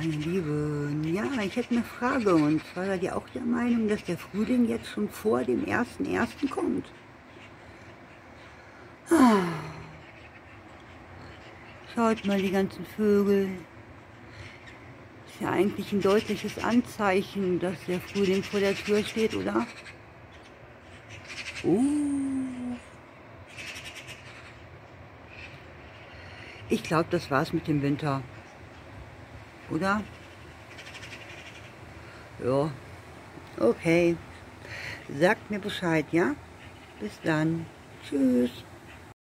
Meine Liebe, ja, ich hätte eine Frage. Und zwar seid ihr auch der Meinung, dass der Frühling jetzt schon vor dem 1.1. kommt? Ah, schaut mal, die ganzen Vögel. Ist ja eigentlich ein deutliches Anzeichen, dass der Frühling vor der Tür steht, oder? Uh, ich glaube, das war's mit dem Winter, oder? Ja, okay. Sagt mir Bescheid, ja? Bis dann. Tschüss.